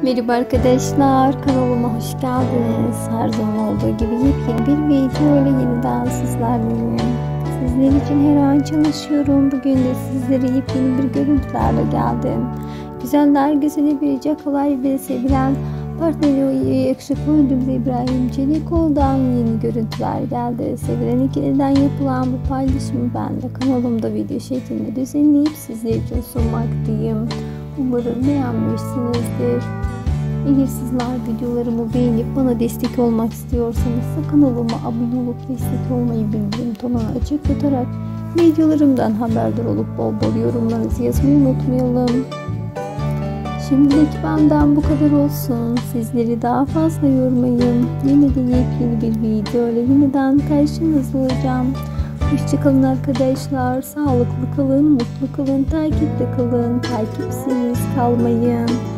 Merhaba arkadaşlar, kanalıma hoş geldiniz. Her zaman olduğu gibi yepyeni bir video ile yeniden sizlerleyim. Sizler için her an çalışıyorum. Bugün de sizlere yepyeni bir görüntülerle geldim. Güzeller güzeli bir kolay ve sevilen partneri yakışıklı oyuncumuz İbrahim Çelikoğlu'dan yeni görüntüler geldi. Sevilen ikiliden yapılan bu paylaşımı ben de kanalımda video şeklinde düzenleyip sizler için sunmaktayım. Umarım beğenmişsinizdir. Eğer sizler videolarımı beğenip bana destek olmak istiyorsanız kanalıma abone olup destek olmayı, bildirim tonunu açık tutarak videolarımdan haberdar olup bol bol yorumlarınızı yazmayı unutmayalım. Şimdilik benden bu kadar olsun. Sizleri daha fazla yormayın. Yine de yepyeni bir video ile yeniden karşınızda olacağım. Hoşçakalın arkadaşlar. Sağlıklı kalın, mutlu kalın, takipte kalın. Takipsiz kalmayın.